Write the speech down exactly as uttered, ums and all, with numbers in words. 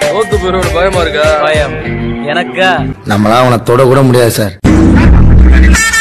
தோத்து போயிரு பயமா இருக்கா? பயம் எனக்கா? நம்மளால அவனை தொட கூட முடியாது சார்.